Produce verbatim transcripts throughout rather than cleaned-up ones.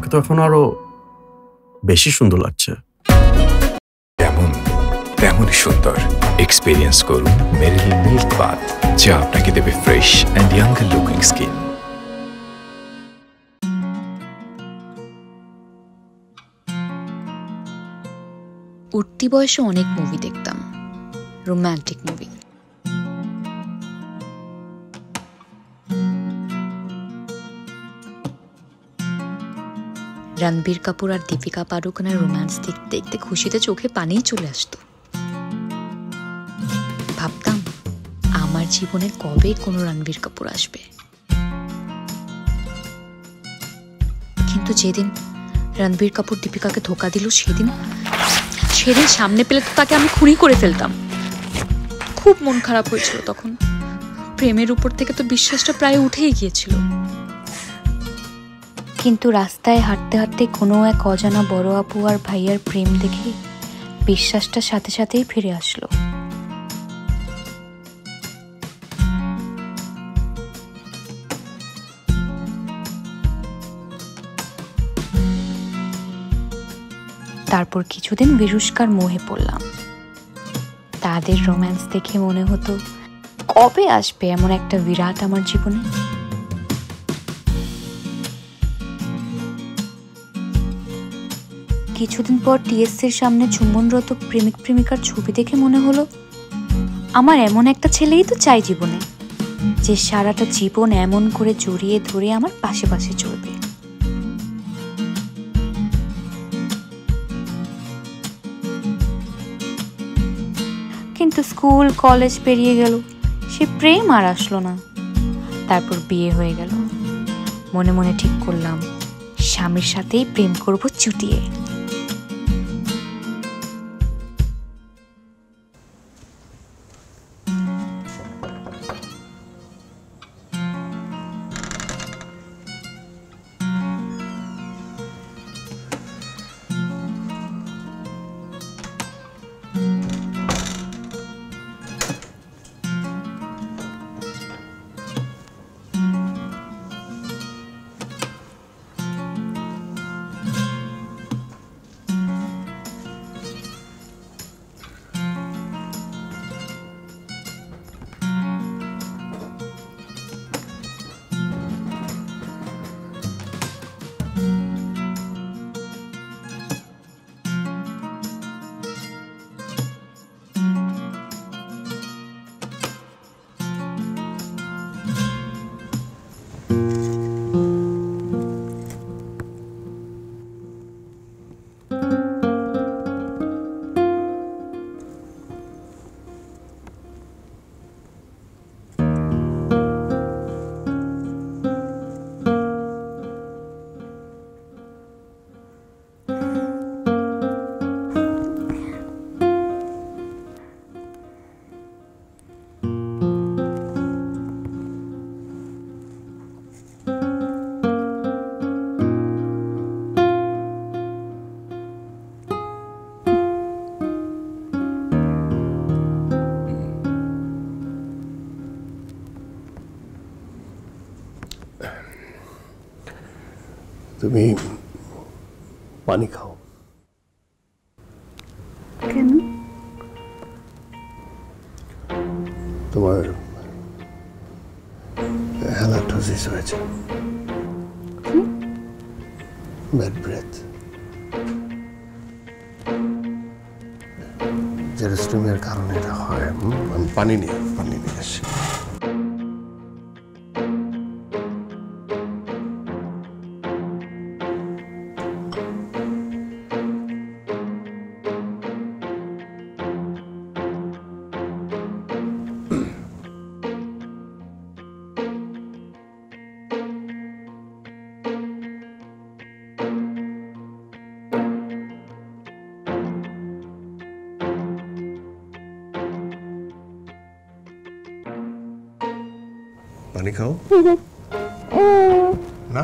তোমাকে তো এখন আরো বেশি সুন্দর লাগছে। তেমন তেমনই সুন্দর। এক্সপেরিয়েন্স করুন মেরিল মিল্ক বাথ, যা আপনাকে দেবে fresh and younger looking skin. উঠতি বয়সে অনেক মুভি দেখতাম, রোম্যান্টিক মুভি। রণবীর কাপুর আর দীপিকা পাডুকোনের রোম্যান্স দেখতে দেখতে খুশিতে চোখে পানিই চলে আসতো। ভাবতাম আমার জীবনে কবে কোনো রণবীর কাপুর আসবে। কিন্তু যেদিন রণবীর কাপুর দীপিকাকে ধোকা দিল, সেদিন সেদিন সামনে পেলে তো তাকে আমি খুনই করে ফেলতাম। খুব মন খারাপ হয়েছিল তখন। প্রেমের উপর থেকে তো বিশ্বাসটা প্রায় উঠেই গিয়েছিল। কিন্তু রাস্তায় হাঁটতে হাঁটতে কোনো এক অজানা বড় আপু আর ভাইয়ার প্রেম দেখে বিশ্বাসটা সাথে সাথেই ফিরে আসলো। তারপর কিছুদিন বিরুষ্কার মোহে পড়লাম। তাদের রোম্যান্স দেখে মনে হতো কবে আসবে এমন একটা বিরাট আমার জীবনে। কিছুদিন পর টিএসসির সামনে চুম্বনরত প্রেমিক প্রেমিকার ছবি দেখে মনে হলো আমার এমন একটা ছেলেই তো চাই জীবনে, যে সারাটা জীবন এমন করে জড়িয়ে ধরে আমার পাশে পাশে চলবে। কিন্তু স্কুল কলেজ পেরিয়ে গেল, সে প্রেম আর আসলো না। তারপর বিয়ে হয়ে গেল। মনে মনে ঠিক করলাম স্বামীর সাথেই প্রেম করব চুটিয়ে। তুমি পানি খাও। কেন? তোমার হ্যালাটোসিস হয়েছে, ব্যাড ব্রেথ, জেরোস্টোমিয়ার কারণে এটা হয়। আমি পানি নিয়ে পানি নিয়ে আসি। পানি খাও না?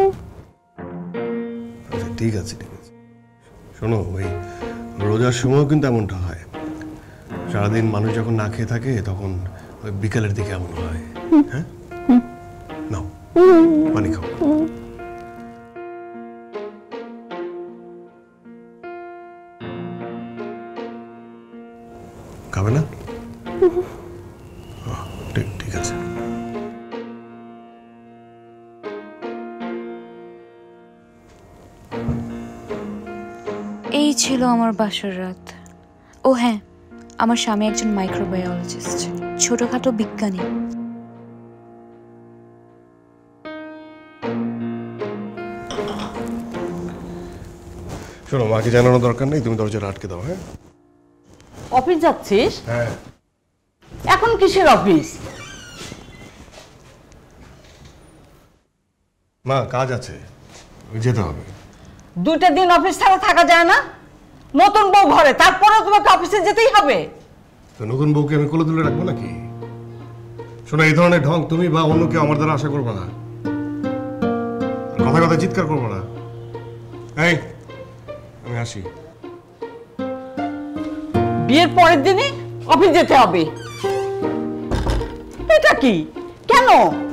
আচ্ছা ঠিক আছে ঠিক আছে। শোনো, ওই রোজার সময়ও কিন্তু এমনটা হয়। সারাদিন মানুষ যখন না খেয়ে থাকে তখন ওই বিকালের দিকে এমন হয়। হ্যাঁ, নাও পানি খাও। খাবে না? ঠিক ঠিক আছে। এই ছিল আমার বাসর রাত। ও হ্যাঁ, আমার স্বামী একজন মাইক্রোবায়োলজিস্ট, ছোটখাটো বিজ্ঞানী। শোনো, মাকে জানানোর দরকার নেই, তুমি দরজাটা আটকে দাও। হ্যাঁ, অফিস যাচ্ছিস? হ্যাঁ। এখন কিসের অফিস? মা কাজ আছে, যেতে হবে। দুইটা দিন অফিস ছাড়া থাকা যায় না? নতুন বউ ঘরে, তারপরে তোমাকে অফিসে যেতেই হবে। তো নতুন বউকে আমি কোলে তুলে রাখবো নাকি? শোনো, এই ধরনের ঢং তুমি বা অন্য কেউ আমার দ্বারা আশা করবো না। কথা কথা চিৎকার করবো না। এই, আমি আসি। বিয়ের পরের দিনই অফিস যেতে হবে? এটা কি? কেন?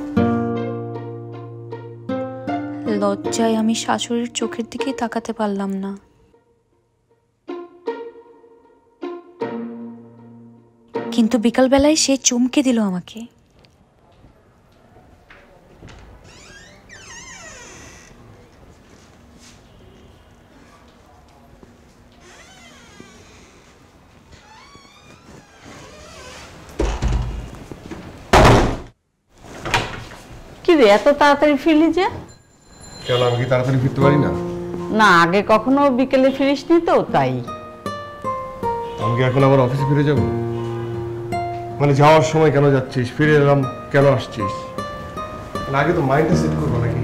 লজ্জায় আমি শাশুড়ির চোখের দিকে তাকাতে পারলাম না। কিন্তু বিকালবেলায় সে চমকে দিল আমাকে। কি রে, এত তাড়াতাড়ি ফিরলি যে? কেন, আমি কি তাড়াতাড়ি ফিরতে পারি না? না, আগে কখনো বিকেলে ফিরিসনি তো, তাই। আমি কি এখন আবার অফিসে ফিরে যাব? মানে যাওয়ার সময় কেন যাচ্ছিস, ফিরে এলাম কেন আসছিস? আগে তো মাইন্ডটা সেট করবো নাকি?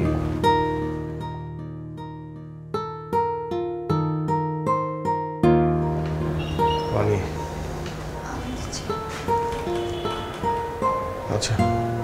পানি। আচ্ছা,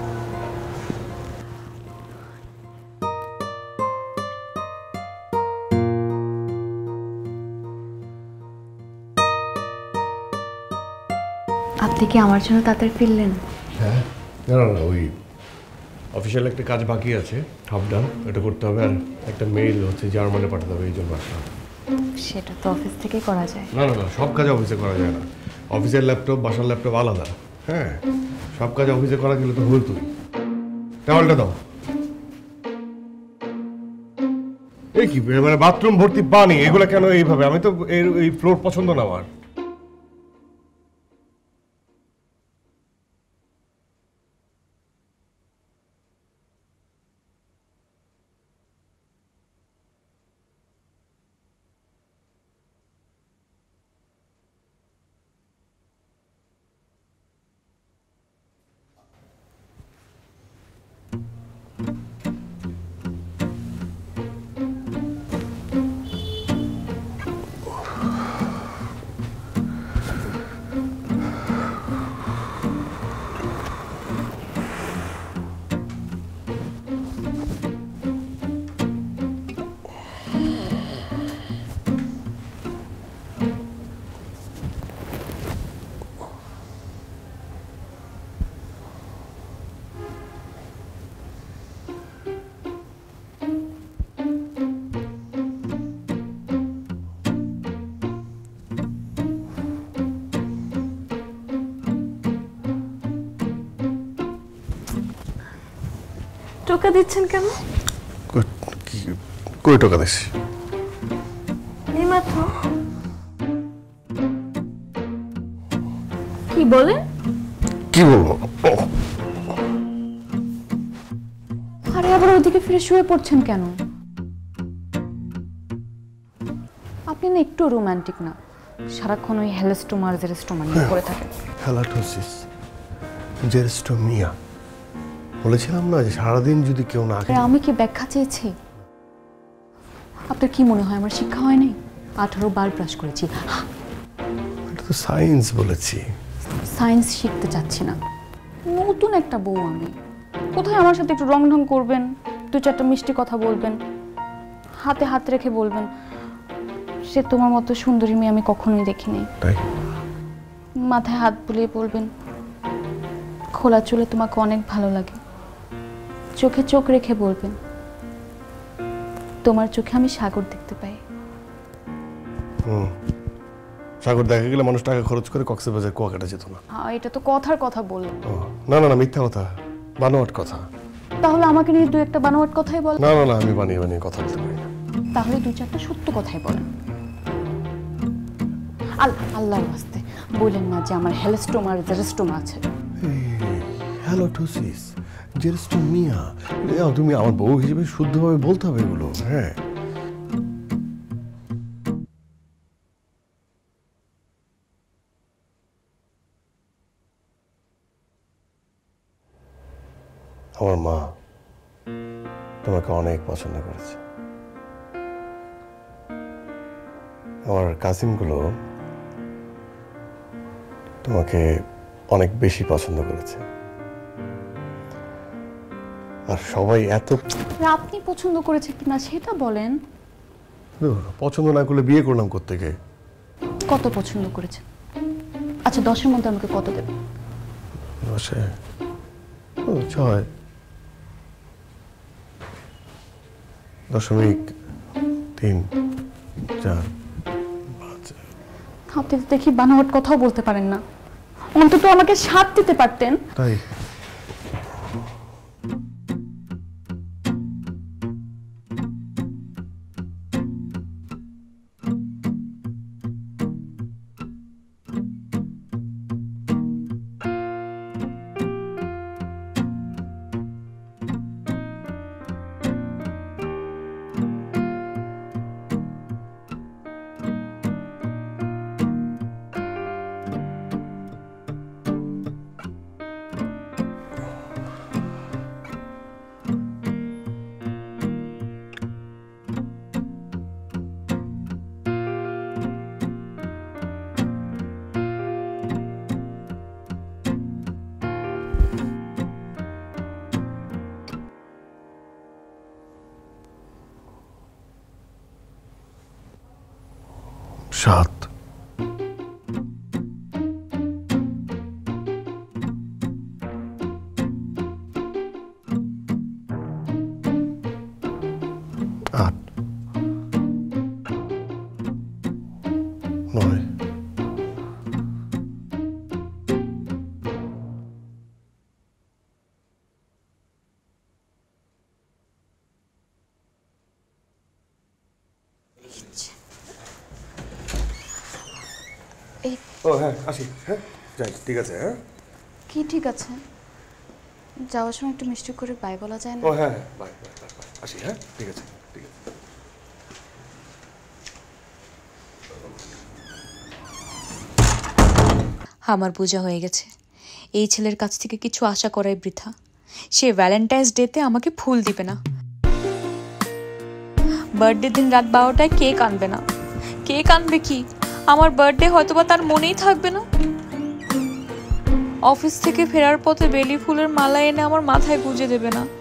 আপনি কি আমার জন্য তাড়াতাড়ি ফিরলেন? হ্যাঁ, না না না, ওই অফিসিয়াল একটা কাজ বাকি আছে, হাফ ডান, এটা করতে হবে। আর একটা মেইল হচ্ছে জার্মানে পাঠাতে হবে, এই জন্য আসলাম। সেটা তো অফিস থেকে করা যায়। না না না, সব কাজ অফিসে করা যায় না। অফিসের ল্যাপটপ, বাসার ল্যাপটপ আলাদা। হ্যাঁ, সব কাজ অফিসে করা গেলে তো ভুল। তুই টাওয়ালটা দাও। এই কি মানে বাথরুম ভর্তি পানি, এগুলো কেন এইভাবে? আমি তো এই ফ্লোর পছন্দ না আমার। টোকা দিচ্ছেন কেন? কই টোকা দিচ্ছি? এই মাত্র। কি বলে? কি বলবো? আরে আবার ওইদিকে ফিরে শুয়ে পড়ছেন কেন? আপনি না একটু রোমান্টিক না, সারাক্ষণ ওই হ্যালাস্টোমার জেরেস্টোমা নিয়ে পড়ে থাকেন। হ্যালাটোসিস, জেরেস্টোমিয়া, বলেছিলাম না যে সারাদিন যদি কেউ না আরে আমি কি ব্যাখ্যা চেয়েছি? আপনার কি মনে হয় আমার শিক্ষা হয়নি? আঠারো বার ব্রাশ করেছি। এটা তো সায়েন্স বলেছি। সায়েন্স শিখতে চাচ্ছি না। নতুন একটা বউ আমি, কোথায় আমার সাথে একটু রং ঢং করবেন, দু চারটা মিষ্টি কথা বলবেন, হাতে হাত রেখে বলবেন সে তোমার মতো সুন্দরী মেয়ে আমি কখনোই দেখিনি। তাই মাথায় হাত বুলিয়ে বলবেন খোলা চুলে তোমাকে অনেক ভালো লাগে, চোখে চোখ রেখে বলবেন তোমার চোখে আমি সাগর দেখতে পাই। সাগর দেখা গেলে মানুষ টাকা খরচ করে কক্সবাজার কুয়াকাটা যেত না। হ্যাঁ এটা তো কথার কথা বললেন। ও, না না না মিথ্যা কথা, বানোয়াট কথা। তাহলে আমাকে নিয়ে দুই একটা বানোয়াট কথাই বল। না না না আমি বানিয়ে বানিয়ে কথা বলতে পারি না। তাহলে দুই চারটা সত্য কথাই বলেন। আল্লাহ আল্লাহর ওয়াস্তে বলেন না যে আমার হেলস্টোমা আর জেরস্টোমা আছে। হ্যালোটোসিস, জেরস্টোমিয়া, তুমি আমার বউ হিসেবে শুদ্ধভাবে বলতে হবে এগুলো। হ্যাঁ আমার মা তোমাকে অনেক পছন্দ করেছে। আমার কাজিনগুলো তোমাকে অনেক বেশি পছন্দ করেছে। আর সবাই এত আপনি পছন্দ করেছে কিনা সেটা বলেন। পছন্দ না করলে বিয়ে করলাম কোত্থেকে? কত পছন্দ করেছে? আচ্ছা দশের মধ্যে আমাকে কত দেবে? দশে ও ছয় দশমিক তিন চার পাঁচ। আপনি তো দেখি বানোয়াট কথাও বলতে পারেন না, অন্তত আমাকে সাত দিতে পারতেন। তাই সাত। আট। নয়। ও হ্যাঁ আসি। হ্যাঁ যাই, ঠিক আছে। হ্যাঁ কি ঠিক আছে? যাওয়ার সময় একটু মিষ্টি করে বাই বলা যায় না? ও হ্যাঁ বাই বাই বাই বাই আসি। হ্যাঁ ঠিক আছে ঠিক আছে। আমার বোঝা হয়ে গেছে এই ছেলের কাছ থেকে কিছু আশা করাই বৃথা। সে ভ্যালেন্টাইন্স ডেতে আমাকে ফুল দিবে না, বার্থডে দিন রাত বারোটায় কেক আনবে না। কেক আনবে কি, আমার বার্থডে হয়তোবা তার মনেই থাকবে না। অফিস থেকে ফেরার পথে বেলি ফুলের মালা এনে আমার মাথায় গুঁজে দেবে না।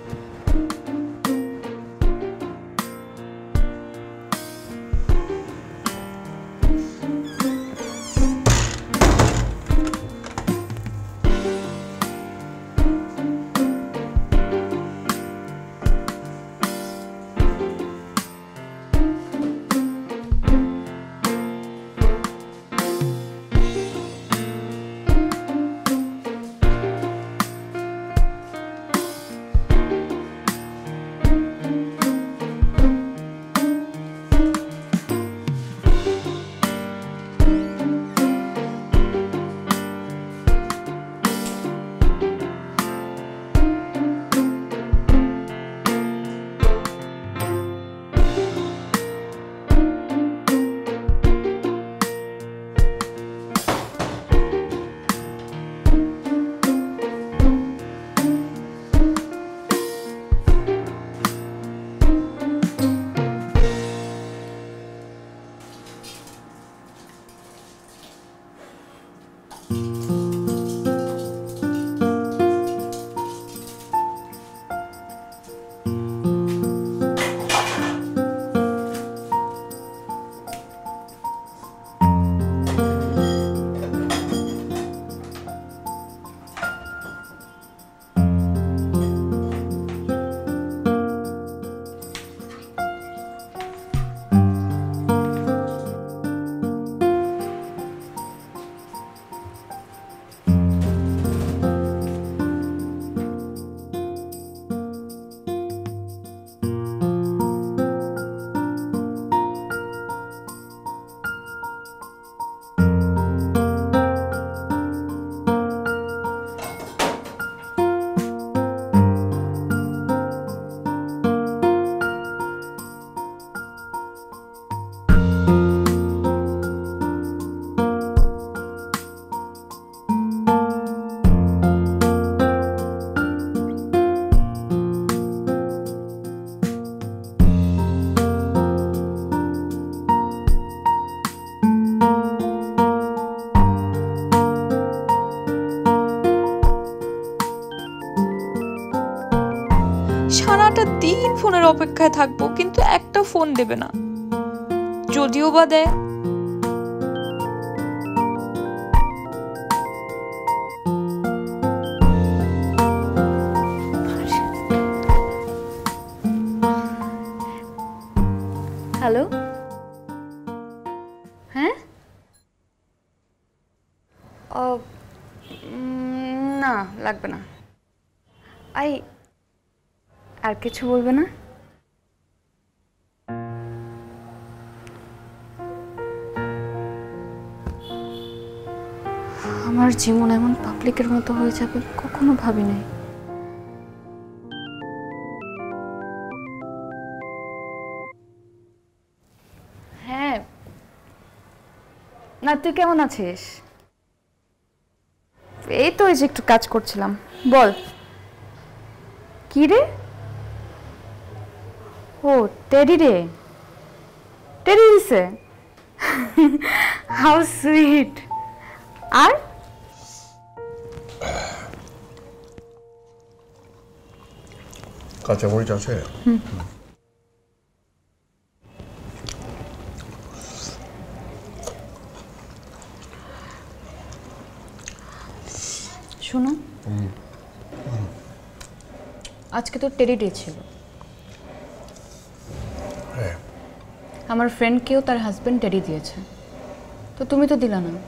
অপেক্ষায় থাকবো, কিন্তু একটা ফোন দেবে না। যদিও বা দেয়, হ্যালো, হ্যাঁ, ও না লাগবে না। আই আর কিছু বলবে না? আমার জীবন এমন পাবলিকের মতো হয়ে যাবে কখনো ভাবি নাই। হ্যাঁ, না তুই কেমন আছিস? এই তো এই যে একটু কাজ করছিলাম। বল কি রে? ও টেডি রে, টেডি দিছে, হাউ সুইট। আর কাঁচামরিচ আছে? শোনো, আজকে তো টেডি ডে ছিল। আমার ফ্রেন্ডকেও তার হাজবেন্ড টেডি দিয়েছে, তো তুমি তো দিলা না।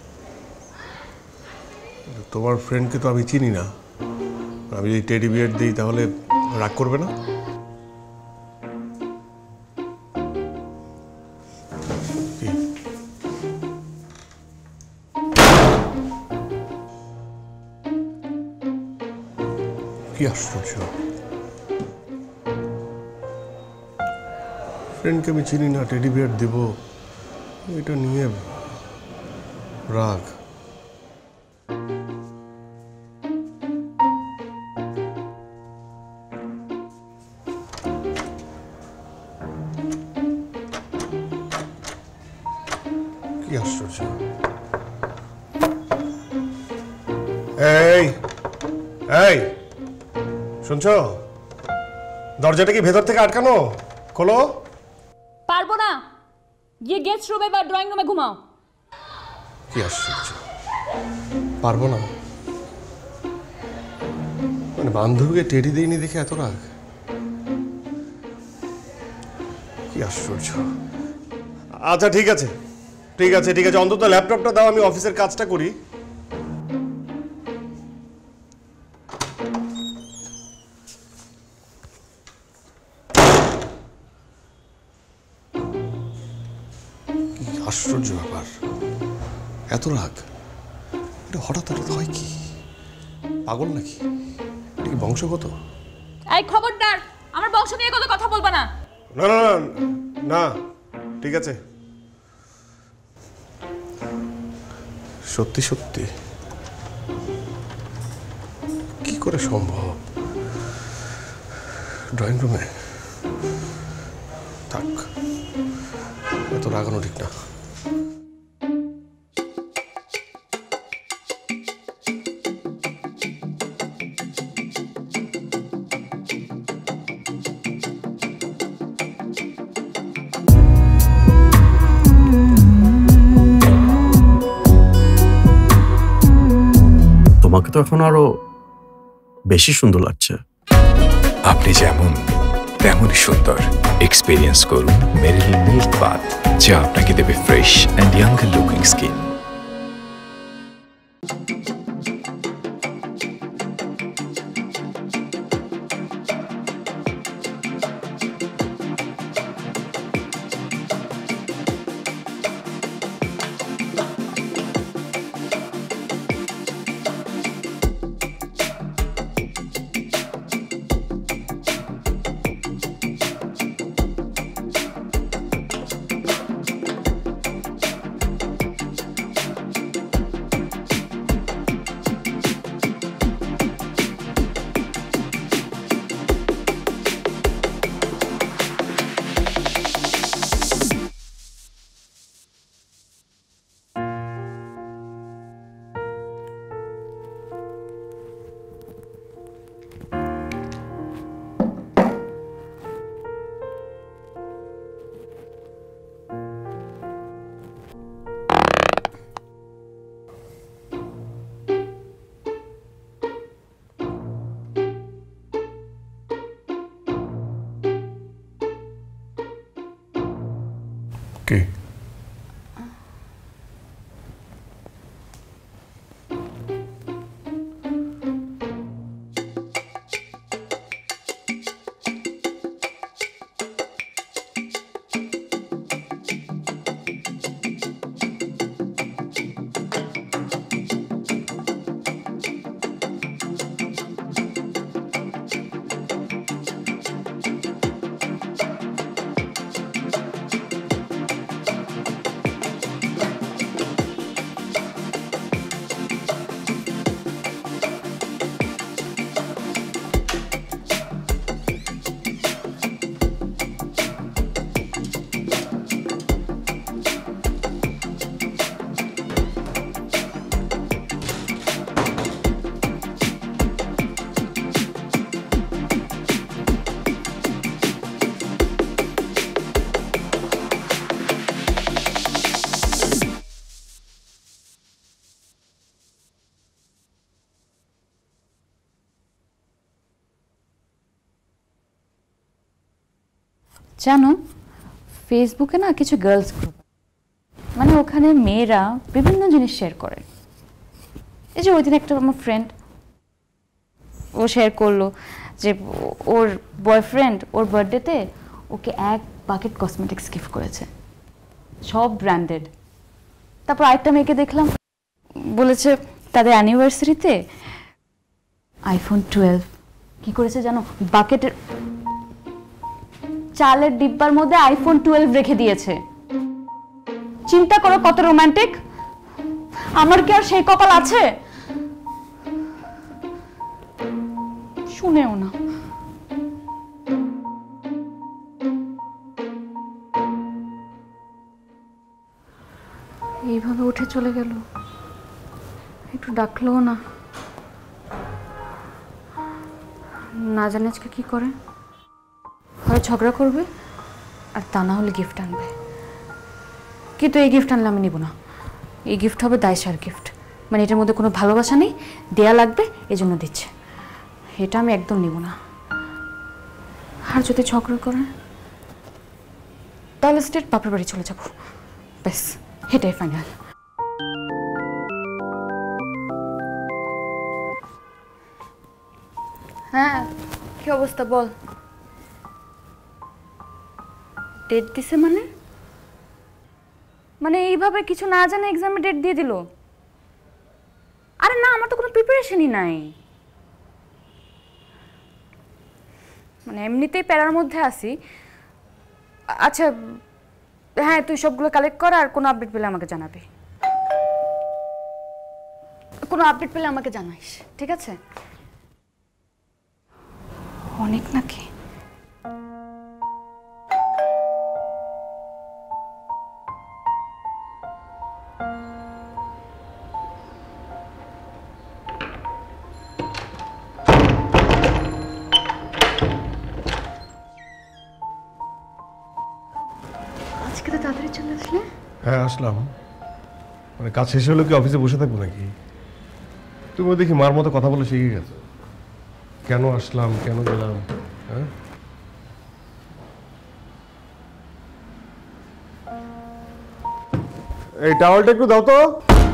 তোমার ফ্রেন্ডকে তো আমি চিনি না, আমি যদি টেডি বিয়ার দিই তাহলে রাগ করবে না? কি আশ্চর্য, ফ্রেন্ডকে আমি চিনি না, টেডি বিয়ার দেব, এটা নিয়ে রাগ। কি আশ্চর্য। এই এই শুনছো, দরজাটা কি ভেতর থেকে আটকানো? খোলো। পারবো না, গিয়ে গেস্ট রুমে বা ড্রয়িং রুমে ঘুমাও। কি আশ্চর্য, পারবো না মানে বান্ধবীকে টেডি দেয়নি দেখে এত রাগ? কি আশ্চর্য। আচ্ছা ঠিক আছে ঠিক আছে ঠিক আছে অন্তত ল্যাপটপটা দাও, আমি অফিসের কাজটা করি। আশ্চর্য ব্যাপার, এত রাগ, এটা হঠাৎ হঠাৎ হয় কি? পাগল নাকি? এটা কি বংশগত? এই খবরদার, আমার বংশ নিয়ে কত কথা বলবা না। না না না না, ঠিক আছে। সত্যি সত্যি কি করে সম্ভব? ড্রয়িং রুমে থাক, এত রাগানো ঠিক না। তোমাকে তো এখন আরো বেশি সুন্দর লাগছে। আপনি যেমন তেমনই সুন্দর। এক্সপেরিয়েন্স করুন মেরিল মিল্ক বাথ, যা আপনাকে দেবে fresh and younger looking skin. কি জানো ফেসবুকে না কিছু গার্লস গ্রুপ, মানে ওখানে মেয়েরা বিভিন্ন জিনিস শেয়ার করে। এই যে ওই দিন একটা আমার ফ্রেন্ড ও শেয়ার করলো যে ওর বয়ফ্রেন্ড ওর বার্থডেতে ওকে এক বাকেট কসমেটিক্স গিফট করেছে, সব ব্র্যান্ডেড। তারপর আরেকটা মেয়েকে দেখলাম বলেছে তাদের অ্যানিভার্সারিতে আইফোন টুয়েলভ কি করেছে জানো, বাকেটের চালের ডিব্বার মধ্যে আইফোন টুয়েলভ রেখে দিয়েছে। চিন্তা করো কত রোমান্টিক। আমার কি আর সেই কপাল আছে? শুনেও না। এইভাবে উঠে চলে গেল, একটু ডাকলেও না। না জানি আজকে কি করে, হয় ঝগড়া করবে আর তা না হলে গিফট আনবে। কিন্তু এই গিফট আনলে আমি নিব না। এই গিফট হবে দায়সার গিফট, মানে এটার মধ্যে কোনো ভালোবাসা নেই, দেয়া লাগবে এজন্য দিচ্ছে। এটা আমি একদম নিব না। আর যদি ঝগড়া করে তাহলে স্টেট বাপের বাড়ি চলে যাব, ব্যাস এটাই ফাইনাল। হ্যাঁ কি অবস্থা বল? ডেট দিছে মানে মানে এইভাবে কিছু না জানে এক্সামে ডেট দিয়ে দিল? আরে না, আমার তো কোনো প্রিপারেশনই নাই। মানে এমনিতেই প্যারার মধ্যে আছি। আচ্ছা হ্যাঁ, তুই সবগুলো কালেক্ট কর, আর কোনো আপডেট পেলে আমাকে জানাবি। কোনো আপডেট পেলে আমাকে জানাইস, ঠিক আছে? অনেক নাকি? আজকে তো তাড়াতাড়ি চলে আসলে। হ্যাঁ আসলাম। মানে কাজ শেষ হলো কি অফিসে বসে থাকবো নাকি? তুমি দেখি মার মতো কথা বলে শিখে গেছো। কেন আসলাম, কেন গেলাম? হ্যাঁ এই টাওয়ালটা একটু দাও তো।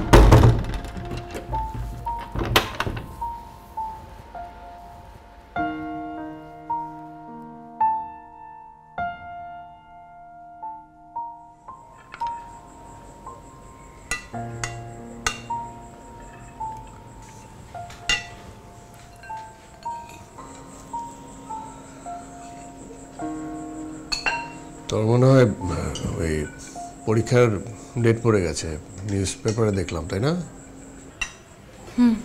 তোর মনে হয় ওই পরীক্ষার ডেট পড়ে গেছে, নিউজ পেপারে দেখলাম, তাই না? হুম।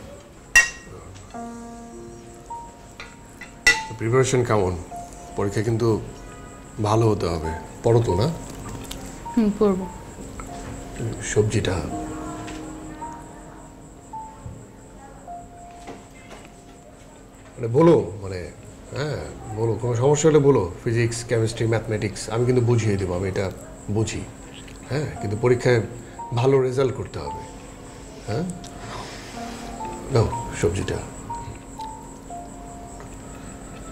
প্রিপারেশন কেমন? পরীক্ষা কিন্তু ভালো হতে হবে, পড়ো তো না? হুম পড়বো। সবজিটা মানে বলো, মানে হ্যাঁ বলো, কোনো সমস্যা হলে বলো। ফিজিক্স, কেমিস্ট্রি, ম্যাথমেটিক্স আমি কিন্তু বুঝিয়ে দেবো, আমি এটা বুঝি। হ্যাঁ কিন্তু পরীক্ষায় ভালো রেজাল্ট করতে হবে। হ্যাঁ নাও সবজিটা।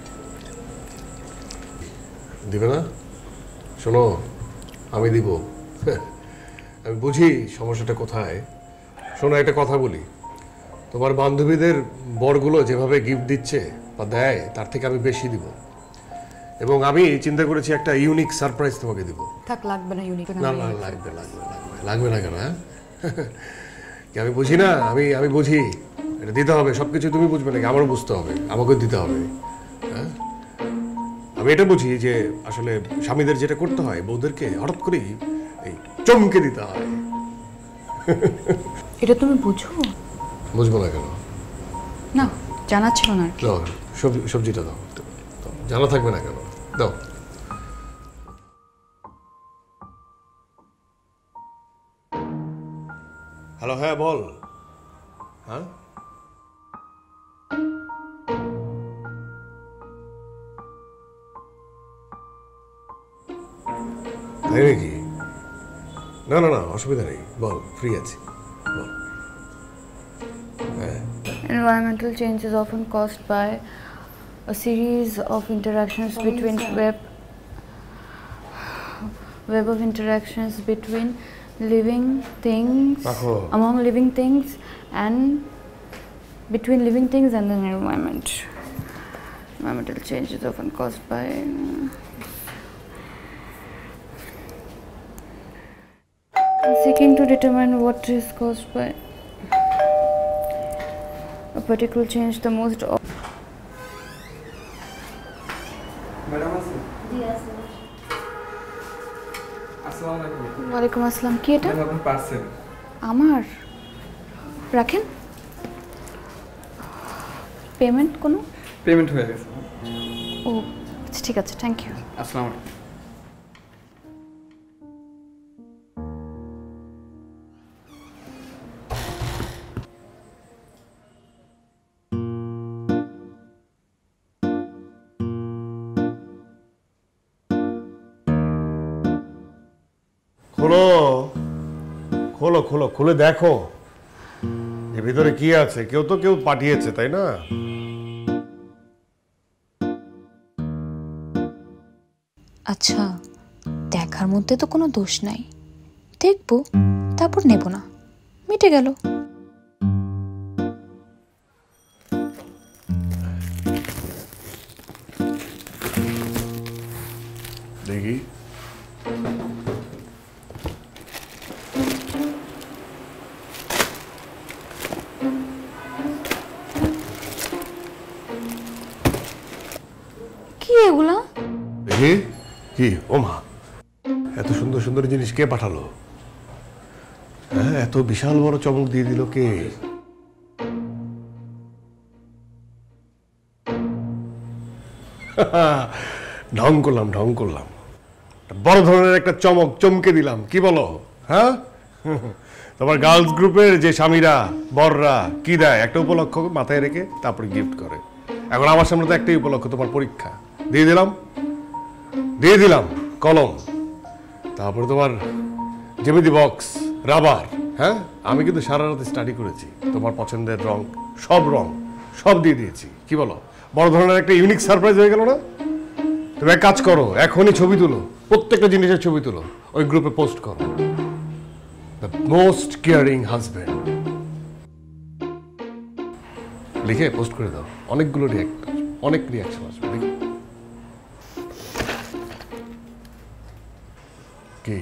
দিবে না? শোনো আমি দিব, আমি বুঝি সমস্যাটা কোথায়। শোনো, একটা কথা বলি, তোমার বান্ধবীদের বরগুলো যেভাবে গিফট দিচ্ছে বা দেয় তার থেকে আমি বেশি দিব, এবং আমি চিন্তা করেছি একটা ইউনিক সারপ্রাইজ তোমাকে দিব। থাক, লাগবে না ইউনিক। না না, লাগবে লাগবে লাগবে লাগবে না কেন? হ্যাঁ, কি আমি বুঝি না? আমি আমি বুঝি, এটা দিতে হবে। সব কিছু তুমি বুঝবে নাকি? আমারও বুঝতে হবে, আমাকেও দিতে হবে। হ্যাঁ, আমি এটা বুঝি যে আসলে স্বামীদের যেটা করতে হয়, বউদেরকে হঠাৎ করেই এই চমকে দিতে হয়। এটা তুমি বুঝো? বুঝবো না কেন? না, জানা ছিল না। দাও সবজি, সবজিটা দাও। দাও, জানা থাকবে না কেন? দাও। হ্যালো, হ্যাঁ বল। হ্যাঁ, তাই নাকি? না না না, অসুবিধা নেই, বল, ফ্রি আছি, বল। হ্যাঁ, Environmental change is often caused by a series of interactions between web web of interactions between living things Rakho. among living things and between living things and the environment. Environmental change is often caused by seeking to determine what is caused by a particular change. The most of ওয়ালাইকুম আসসালাম। কি এটা? আমার রাখেন। Payment কোনো? Payment হয়ে গেছে। ও আচ্ছা, ঠিক আছে, থ্যাংক ইউ। আসসালামু আলাইকুম। খোলো খোলো খোলো, খুলে দেখো এর ভিতরে কি আছে। কেউ তো কেউ পাঠিয়েছে, তাই না? আচ্ছা, দেখার মধ্যে তো কোনো দোষ নাই, দেখবো তারপর নেব না, মিটে গেল। দেখি। কি এগুলা? দেখি কি? ও মা, এত সুন্দর সুন্দর জিনিস কে পাঠালো? হ্যাঁ, এত বিশাল বড় চমক দিয়ে দিল কে? ঢং করলাম ঢং করলাম, বড় ধরনের একটা চমক চমকে দিলাম, কি বলো? হ্যাঁ, তোমার গার্লস গ্রুপের যে স্বামীরা বররা কি দেয়, একটা উপলক্ষ মাথায় রেখে তারপরে গিফট করে। এখন আমার সামনে তো একটাই উপলক্ষ, তোমার পরীক্ষা। দিয়ে দিলাম দিয়ে দিলাম কলম, তারপরে তোমার জ্যামিতি বক্স, রাবার। হ্যাঁ, আমি কিন্তু সারা রাতে স্টাডি করেছি, তোমার পছন্দের রং, সব রং সব দিয়ে দিয়েছি। কি বলো? বড় ধরনের একটা ইউনিক সারপ্রাইজ হয়ে গেল না? তুমি এক কাজ করো, এখনই ছবি তুলো, প্রত্যেকটা জিনিসের ছবি তুলো, ওই গ্রুপে পোস্ট করো, দ্য মোস্ট কেয়ারিং হাজব্যান্ড লিখে পোস্ট করে দাও। অনেকগুলো রিয়াক্ট, অনেক রিয়াকশন আসবে। দেখি কি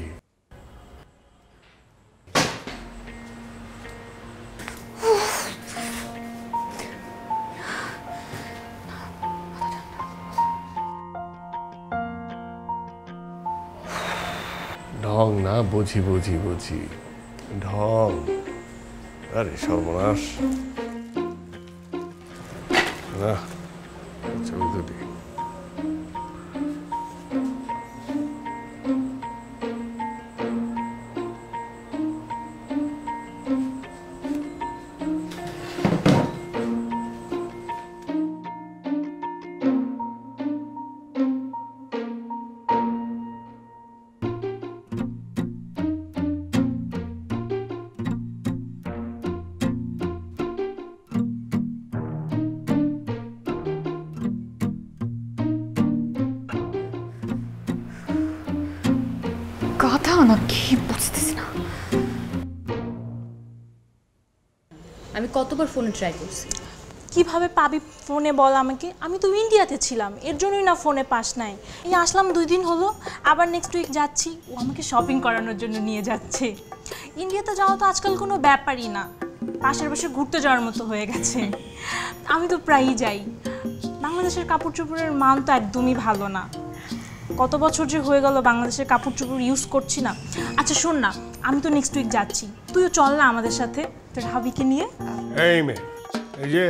ঢং না, বুঝি বুঝি বুঝি ঢং। আরে সর্বনাশ, না ছবি দুটি। মাথা না কি বুঝতেছি না। আমি কতবার ফোনে ট্রাই করছি। কিভাবে পাবি ফোনে বল আমাকে? আমি তো ইন্ডিয়াতে ছিলাম, এর জন্যই না ফোনে পাস নাই। এই আসলাম দুই দিন হলো, আবার নেক্সট উইক যাচ্ছি। ও আমাকে শপিং করানোর জন্য নিয়ে যাচ্ছে। ইন্ডিয়াতে যাওয়া তো আজকাল কোনো ব্যাপারই না, পাশের পাশে ঘুরতে যাওয়ার মতো হয়ে গেছে। আমি তো প্রায়ই যাই। বাংলাদেশের কাপড় চোপড়ের মান তো একদমই ভালো না। কত বছর যে হয়ে গেল বাংলাদেশের কাপড় চোপড় ইউজ করছি না। আচ্ছা শোন না, আমি তো নেক্সট উইক যাচ্ছি, তুইও চল না আমাদের সাথে তোর হাবিকে নিয়ে। এই মেয়ে, এই যে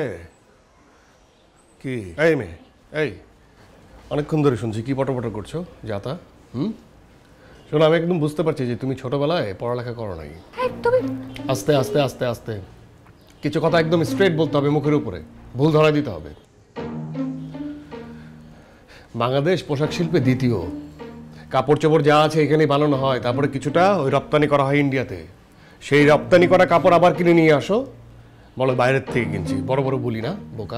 কি এই মেয়ে, এই অনেকক্ষণ ধরে শুনছি কি পটপট করছো যাতা। হুম শোনো, আমি একদম বুঝতে পারছি যে তুমি ছোটবেলায় পড়ালেখা করো নাই। আস্তে আস্তে আস্তে আস্তে কিছু কথা একদম স্ট্রেট বলতে হবে, মুখের উপরে ভুল ধরা দিতে হবে। বাংলাদেশ পোশাক শিল্পে দ্বিতীয়। কাপড় চোপড় যা আছে এখানেই বানানো হয়, তারপরে কিছুটা ওই রপ্তানি করা হয় ইন্ডিয়াতে। সেই রপ্তানি করা কাপড় আবার কিনে নিয়ে আসো, বলো বাইরের থেকে কিনছি। বড় বড় বলি না বোকা,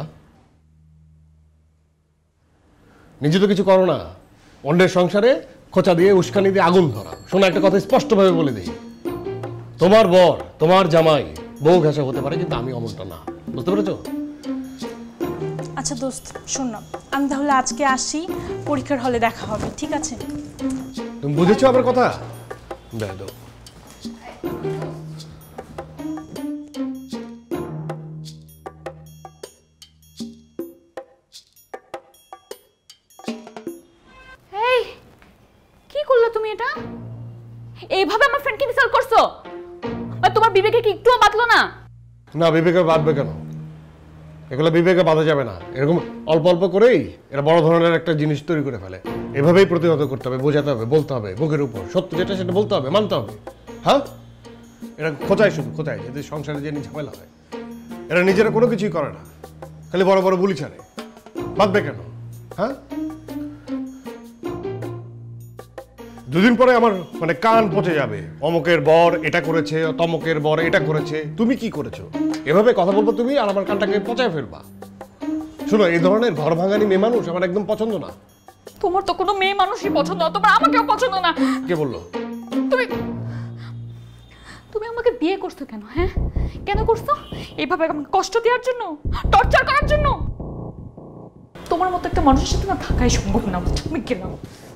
নিজে তো কিছু করো না, অন্যের সংসারে খোঁচা দিয়ে উস্কানি দিয়ে আগুন ধরা। শোনো, একটা কথা স্পষ্টভাবে বলে দিই, তোমার বর তোমার জামাই বউ ঘেঁষা হতে পারে, কিন্তু আমি অমনটা না, বুঝতে পেরেছো? আচ্ছা দোস্ত শোন না, আমি তাহলে আজকে আসি, পরীক্ষার হলে দেখা হবে, ঠিক আছে? তুমি বুঝেছো আমার কথা? দাও এই কি করলে তুমি এটা? এইভাবে আমার ফ্রেন্ডকে ইনসাল্ট করছো? আর তোমার বিবেকে কি একটুও বাঁধলো না? না, বিবেকে বাঁধবে কেন? এগুলো বিবেকে বাঁধা যাবে না। এরকম অল্প অল্প করেই এরা বড় ধরনের একটা জিনিস তৈরি করে ফেলে। এভাবেই প্রতিহত করতে হবে, বোঝাতে হবে, বলতে হবে, মুখের উপর সত্য যেটা সেটা বলতে হবে, মানতে হবে। হ্যাঁ, এরা খোঁচায়, শুধু খোঁচায়, যাতে সংসারে যে ঝামেলা হয়। এরা নিজেরা কোনো কিছুই করে না, খালি বড় বড় বুলি ছাড়ে। বাঁধবে কেন? হ্যাঁ, দুদিন পরে আমার মানে কান পচে যাবে, অমুকের বর এটা করেছে, তমকের বর এটা করেছে, তুমি কি করেছো? এভাবে কথা বলবো তুমি, আর আমার কানটাকে পচায় ফেলবা। শুনো, এই ধরনের ঘর ভাঙানি মেয়ে মানুষ আমার একদম পছন্দ না। তোমার তো কোনো মেয়ে মানুষই পছন্দ না, তোমার আমাকেও পছন্দ না। কে বললো? তুমি তুমি আমাকে বিয়ে করছো কেন? হ্যাঁ, কেন করছো? এইভাবে আমাকে কষ্ট দেওয়ার জন্য, টর্চার করার জন্য? তোমার মতো একটা মানুষের সাথে না থাকাই সম্ভব না। তুমি গেলাম।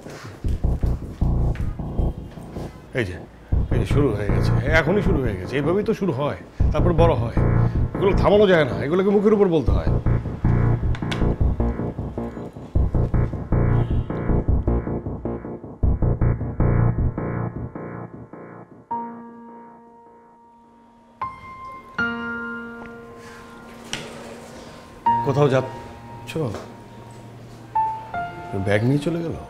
এই যে এই যে শুরু হয়ে গেছে, এখনই শুরু হয়ে গেছে। এইভাবেই তো শুরু হয়, তারপর বড় হয়। এগুলো থামানো যায় না, এগুলোকে মুখের উপর বলতে হয়। কোথাও যাচ্ছ? ব্যাগ নিয়ে চলে গেল?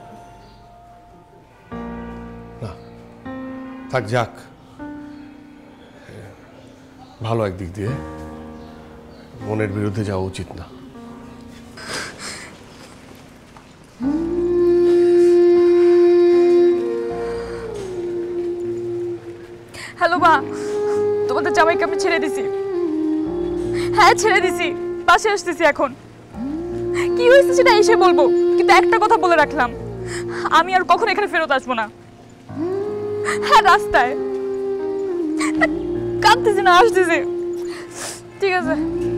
না থাক, যাক, ভালো একদিক দিয়ে। মনের বিরুদ্ধে যাওয়া উচিত না। হ্যালো মা, তোমাদের জামাইকে আমি ছেড়ে দিছি। হ্যাঁ ছেড়ে দিছি, পাশে আসতেছি এখন। কি হয়েছে সেটা এসে বলবো, কিন্তু একটা কথা বলে রাখলাম, আমি আর কখনো এখানে ফেরত আসবো না। হ্যাঁ রাস্তায় কাঁদতেছি না, আসতেছি। ঠিক আছে।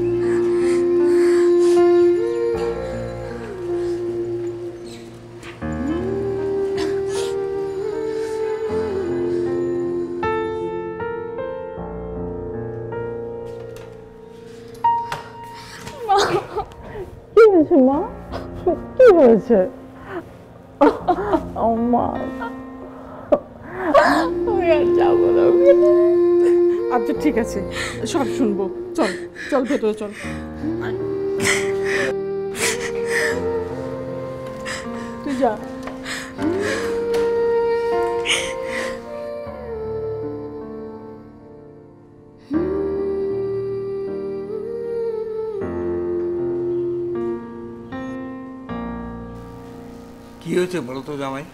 কি হয়েছে মা? কি হয়েছে? মা যাবো না। আচ্ছা ঠিক আছে, সব শুনবো। চল চল ভেতরে চল। তুই যা। কি হয়েছে বলো তো জামাই?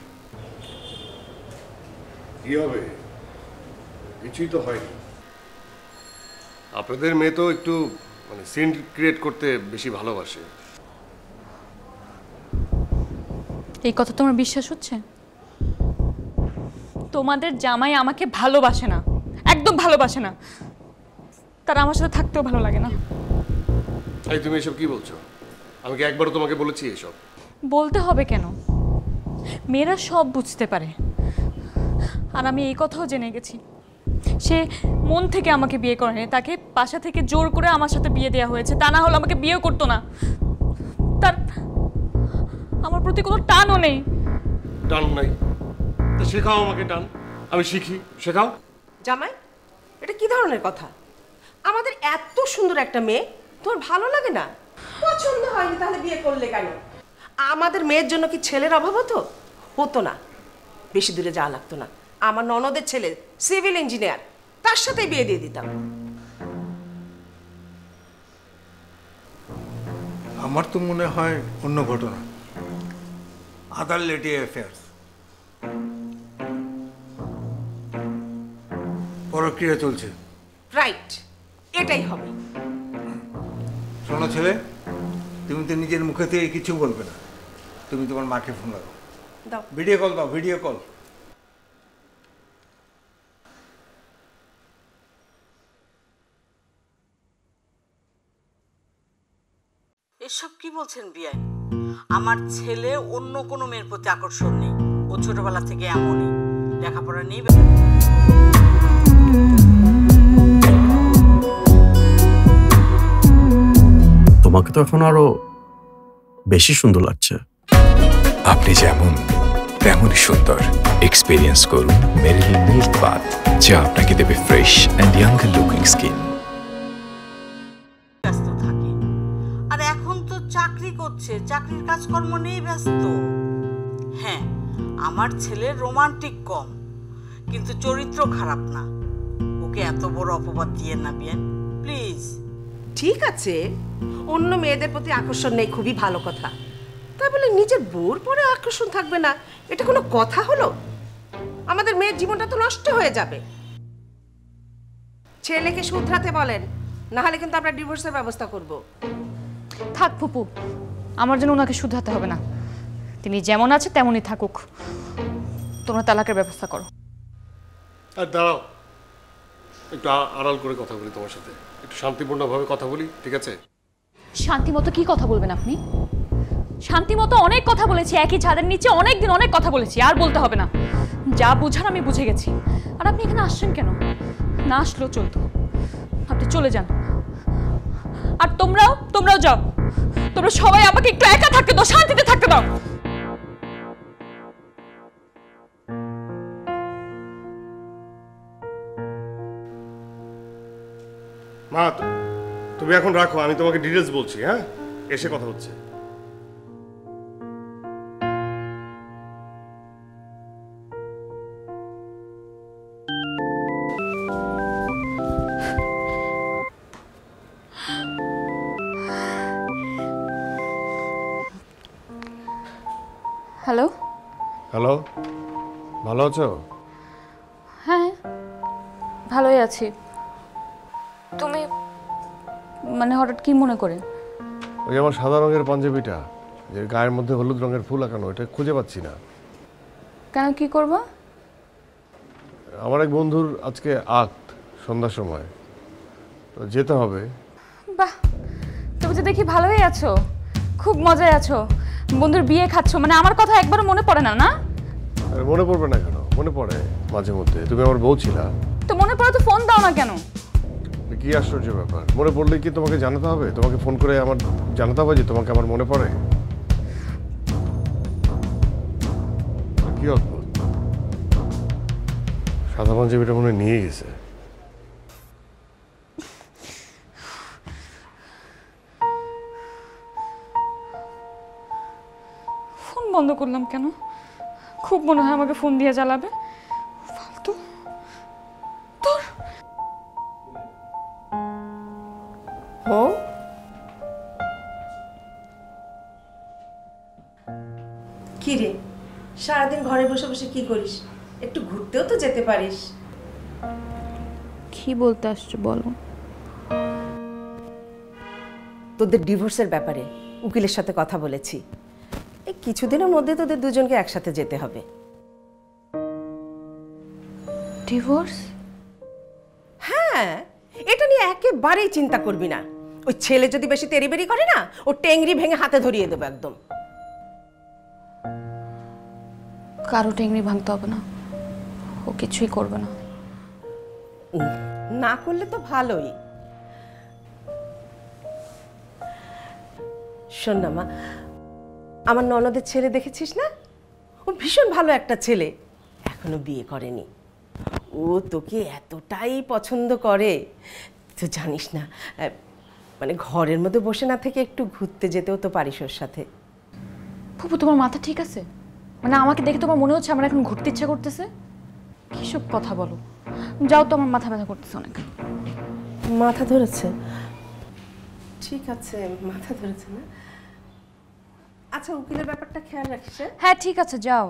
কি হবে? কিছুই তো হয়নি। আপনাদের মেয়ে তো একটু মানে সিন ক্রিয়েট করতে বেশি ভালোবাসে। এই কথা তোমার বিশ্বাস হচ্ছে? তো তোমাদের জামাই আমাকে ভালোবাসে না, একদম ভালোবাসে না। তারা আমার সাথে থাকতেও ভালো লাগে না। এই তুমি এসব কি বলছো? আমি কি একবারও তোমাকে বলেছি এসব? বলতে হবে কেন? মেয়েরা সব বুঝতে পারে। আর আমি এই কথাও জেনে গেছি, সে মন থেকে আমাকে বিয়ে করেনি, তাকে বাসা থেকে জোর করে আমার সাথে বিয়ে দেওয়া হয়েছে। তা না হলে আমাকে বিয়ে করতো না। তার আমার প্রতি কোনো টানও নেই। টান নাই? তো শেখাও আমাকে টান, আমি শিখি। শেখাও। জামাই, এটা কি ধরনের কথা? আমাদের এত সুন্দর একটা মেয়ে তোমার ভালো লাগে না? পছন্দ হয়নি তাহলে বিয়ে করলে কেন? আমাদের মেয়ের জন্য কি ছেলের অভাব হতো? হতো না। বেশি দূরে যাওয়া লাগতো না। আমার ননদের ছেলে সিভিল ইঞ্জিনিয়ার, তার সাথে বিয়ে দিয়ে দিতাম। আমার তো মনে হয় অন্য ঘটনা, আদার লেটি অ্যাফেয়ার্স, প্রক্রিয়া চলছে। রাইট, এটাই হবে। শোনো ছেলে, তুমি তো নিজের মুখে থেকে কিছু বলবে না। তুমি তোমার মাকে ফোন করো, দাও ভিডিও কল দাও, ভিডিও কল। এসব কি বলছেন বিয়াই? আমার ছেলে অন্য কোনো মেয়ের প্রতি আকর্ষণ নেই। ও ছোটবেলা থেকে এমনই, লেখাপড়া নেই। তোমাকে তো এখন আরো বেশি সুন্দর লাগছে। আপনি যেমন তেমনই সুন্দর। এক্সপেরিয়েন্স করুন মেরিলিন মিল্ক বাথ, যা আপনাকে দেবে fresh and younger looking skin. ব্যস্ত থাকে, আর এখন তো চাকরি করছে, চাকরির কাজকর্ম নিয়ে ব্যস্ত। হ্যাঁ, আমার ছেলের রোমান্টিক কম, কিন্তু চরিত্র খারাপ না। ওকে এত বড় অপবাদ দিয়ে না বিয়ান, প্লিজ। ঠিক আছে, অন্য মেয়েদের প্রতি আকর্ষণ নেই, খুবই ভালো কথা। তা বলে নিজের বউর পরে আকর্ষণ থাকবে না, এটা কোনো কথা হলো? আমাদের মেয়ের জীবনটা তো নষ্ট হয়ে যাবে। ছেলেকে শুধরাতে বলেন, না হলে কিন্তু আমরা ডিভোর্সের ব্যবস্থা করব। থাক ফুপু, আমার জন্য ওনাকে শুধরাতে হবে না। তিনি যেমন আছে তেমনই থাকুক। তোমরা তালাকের ব্যবস্থা করো। আর দাঁড়াও, একটু আড়াল করে কথা বলি তোমার সাথে, একটু শান্তিপূর্ণভাবে কথা বলি, ঠিক আছে? শান্তি মতো কি কথা বলবেন আপনি? শান্তি মতো অনেক কথা বলেছি, একই ছাদের নিচে অনেক দিন অনেক কথা বলেছি, আর বলতে হবে না। যা বুঝার আমি বুঝে গেছি। আর আপনি এখানে আসছেন কেন? না আসলেও চলতো, আপনি চলে যান। আর তোমরাও তোমরাও যাও। তোমরা সবাই আমাকে একটু একা থাকতে দাও, শান্তিতে থাকতে দাও। মা, তুমি এখন রাখো, আমি তোমাকে ডিটেলস বলছি। হ্যাঁ, এসে কথা হচ্ছে। হ্যালো। হ্যালো, ভালো আছো? হ্যাঁ, ভালোই আছি। তুমি মানে হঠাৎ কি মনে করে? ওই আমার সাদা রঙের পাঞ্জাবিটা, যে গায়ের মধ্যে হলুদ রঙের ফুল আঁকানো, এটা খুঁজে পাচ্ছি না। কেন, কি করব? আমার এক বন্ধুর আজকে আক্ত, সন্ধ্যার সময়, তো যেতে হবে। বাহ, তুমি তো দেখি ভালোই আছো, খুব মজায় আছো। বন্ধুর বিয়ে খাচ্ছ, মানে আমার কথা একবারও মনে পড়ে না? না মনে পড়বে না কেন? মনে পড়ে মাঝে মধ্যে। তুমি আমার বউ ছিলা, তো মনে পড়ে তো ফোন দাও না কেন? কি আশ্চর্য ব্যাপার! মনে পড়লে কি তোমাকে জানাতে হবে? তোমাকে ফোন করে আমার জানাতে হবে যে তোমাকে আমার মনে পড়ে? কি অদ্ভুত, সাদা পাঞ্জাবিটা মনে নিয়ে গেছে। ফোন বন্ধ করলাম কেন? খুব মনে হয় আমাকে ফোন দিয়ে জ্বালাবে। ফালতু। তোর ও কি রে, সারাদিন ঘরে বসে বসে কি করিস? একটু ঘুরতেও তো যেতে পারিস। কি বলতে আসছো বলো? তোদের ডিভোর্সের ব্যাপারে উকিলের সাথে কথা বলেছি। এই কিছুদিনের মধ্যে তোদের দুজনকে একসাথে যেতে হবে। ডিভোর্স? হ্যাঁ, এটা নিয়ে একেবারেই চিন্তা করবি না। ওই ছেলে যদি বেশি তেড়িবেড়ি করে না, ও টেংরি ভেঙে হাতে ধরিয়ে দেবো একদম। কারো টেংরি ভাঙতে হবে না, ও কিছুই করবে না। না করলে তো ভালোই। শোন না মা, আমার ননদের ছেলে দেখেছিস না? ও ভীষণ ভালো একটা ছেলে, এখনো বিয়ে করেনি। ও তোকে এতটাই পছন্দ করে, তুই জানিস না। মানে ঘরের মধ্যে বসে না থেকে একটু ঘুরতে যেতেও তো পারিস ওর সাথে। ফুপু, তোমার মাথা ঠিক আছে? মানে আমাকে দেখে তোমার মনে হচ্ছে আমার এখন ঘুরতে ইচ্ছা করতেছে? কিসব কথা বলো? যাও তো, আমার মাথা ব্যথা করতেছে অনেক। মাথা ধরেছে? ঠিক আছে, মাথা ধরেছে না? আচ্ছা, উকিলের ব্যাপারটা খেয়াল রাখিস। হ্যাঁ ঠিক আছে, যাও।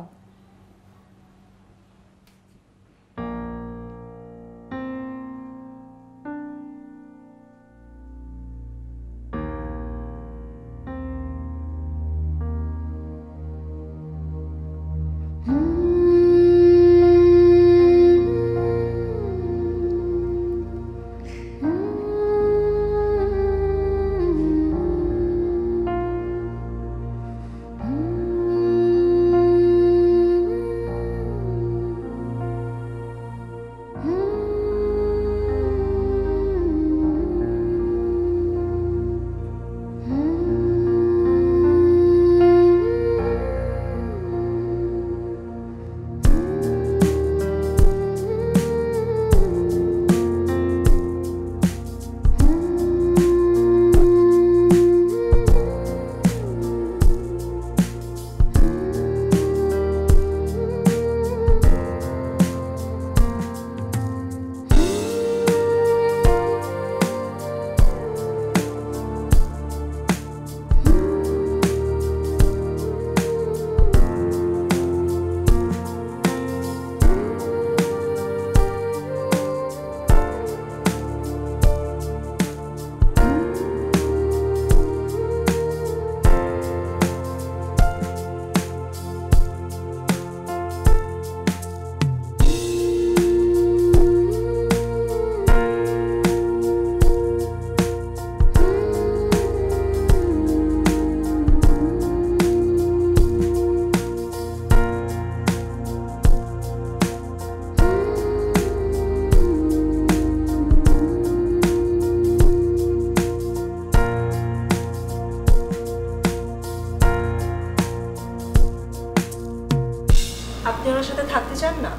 আপনি ওনার সাথে থাকতে চান না?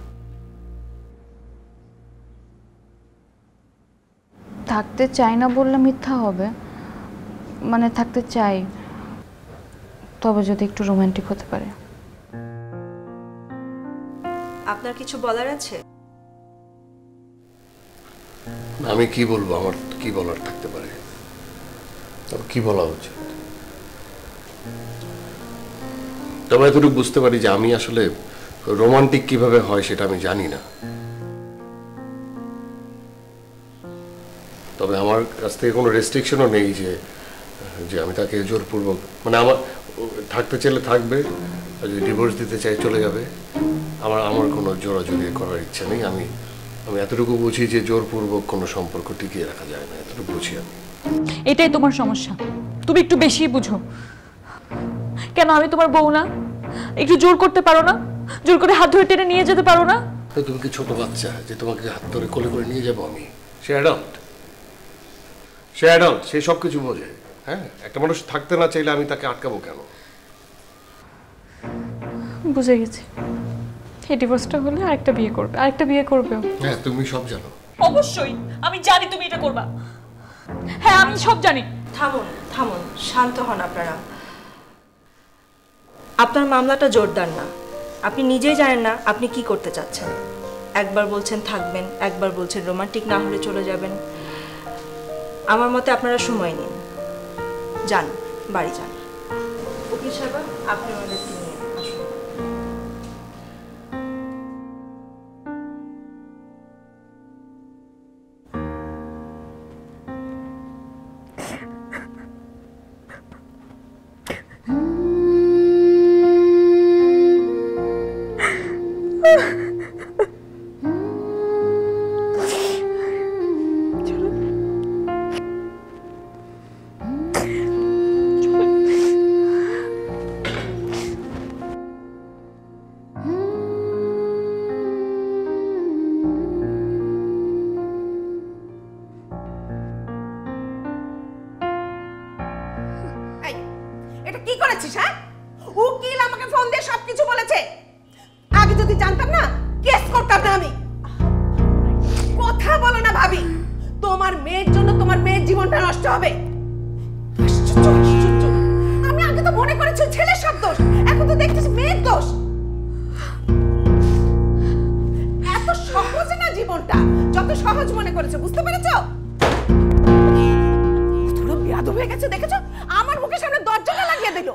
থাকতে চাই না বললে মিথ্যা হবে। মানে থাকতে চাই, তবে যদি একটু রোমান্টিক হতে পারে। আপনার কিছু বলার আছে? আমি কি বলবো, আমার কি বলার থাকতে পারে? তবে কি বলা উচিত? তবে এতটুকু বুঝতে পারি যে আমি আসলে রোমান্টিক কিভাবে হয় সেটা আমি জানি না। তবে আমার কাছ থেকে কোনো রেস্ট্রিকশনও নেই যে যে আমি তাকে জোরপূর্বক, মানে আমার থাকতে চাইলে থাকবে, যদি ডিভোর্স দিতে চাই চলে যাবে। আমার আমার কোনো জোরাজুরি করার ইচ্ছা নেই। আমি আমি এতটুকু বুঝি যে জোরপূর্বক কোনো সম্পর্ক টিকিয়ে রাখা যায় না, এতটুকু বুঝি আমি। এটাই তোমার সমস্যা, তুমি একটু বেশি বুঝো। কেন আমি তোমার বউ না? একটু জোর করতে পারো না? জোর করে হাত ধরে টেনে নিয়ে যেতে পারো না? তো তুমি কি ছোট বাচ্চা যে তোমাকে হাত ধরে কোলে করে নিয়ে যাবো আমি? সে অ্যাডাল্ট, সে অ্যাডাল্ট, সে সব কিছু বোঝে। হ্যাঁ, একটা মানুষ থাকতে না চাইলে আমি তাকে আটকাবো কেন? বুঝে গেছি, এই ডিভোর্সটা হলে আরেকটা বিয়ে করবে, আরেকটা বিয়ে করবে। হ্যাঁ, তুমি সব জানো। অবশ্যই আমি জানি তুমি এটা করবা। হ্যাঁ, আমি সব জানি। থামুন থামুন, শান্ত হন আপনারা। আপনার মামলাটা জোরদার না, আপনি নিজেই জানেন না আপনি কি করতে চাচ্ছেন। একবার বলছেন থাকবেন, একবার বলছেন রোমান্টিক না হলে চলে যাবেন। আমার মতে আপনারা সময় নিন, যান বাড়ি যান। উকিল সাহেব, আপনি আমাদেরকে নিয়ে আসুন। করেছিস? হ্যাঁ, উকিল আমাকে ফোন দিয়ে সবকিছু বলেছে। আগে যদি জানতাম না কেস করতাম না আমি। কথা বলো না ভাবি, তোমার মেয়ের জন্য তোমার মেয়ের জীবনটা নষ্ট হবে। আশ্চর্য, আশ্চর্য। আমি আগে তো মনে করেছি ছেলের সব দোষ, এখন তো দেখতেছি মেয়ের দোষ। এত সহজ না জীবনটা, যত সহজ মনে করেছো। বুঝতে পেরেছো? কতটা বেয়াদব হয়ে গেছে দেখেছো? আমার মুখের সামনে দরজাটা লাগিয়ে দিল।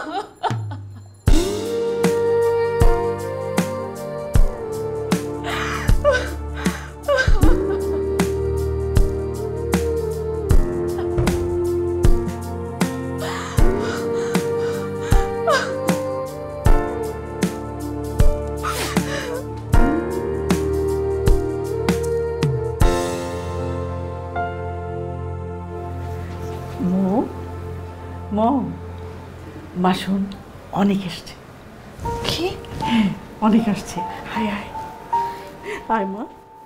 মা শোন, অনেক এসছে। কি? অনেক আসছে। হায় হায়, হায় মা।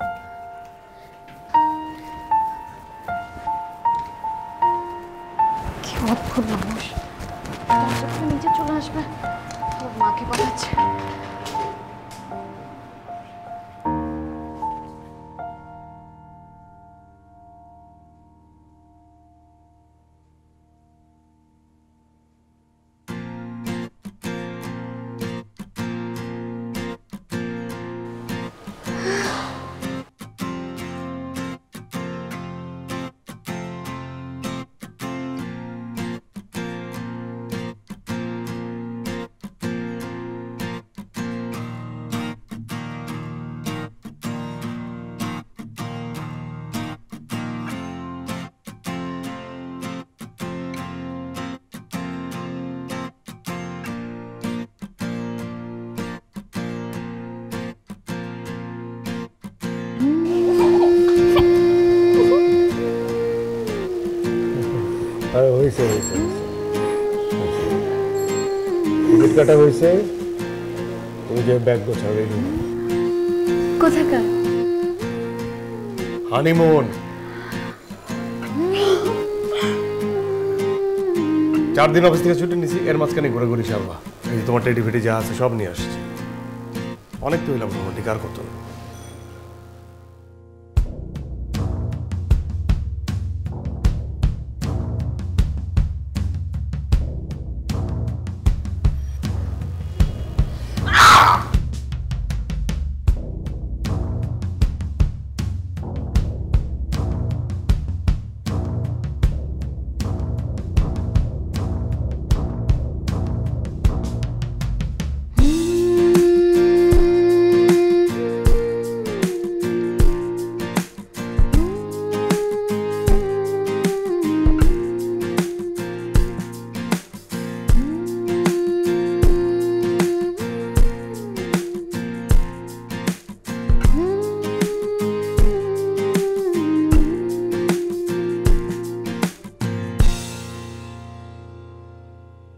কি অদ্ভুত মানুষ, যখন নিজে চলে আসবে ওর মাকে পাঠাচ্ছে। হয়েছে হয়েছে টিকিট কাটা হয়েছে। তুমি যে ব্যাগ গোছাও রেডি। কোথাকার? হানিমুন। চার দিন অফিস থেকে ছুটি নিছি, এর মাঝখানে ঘোরাঘুরি সারবা। এই যে তোমার টেডি ফেটি যা আছে সব নিয়ে আসছি। অনেক তো হইলাম রোমান্টিক, আর কত?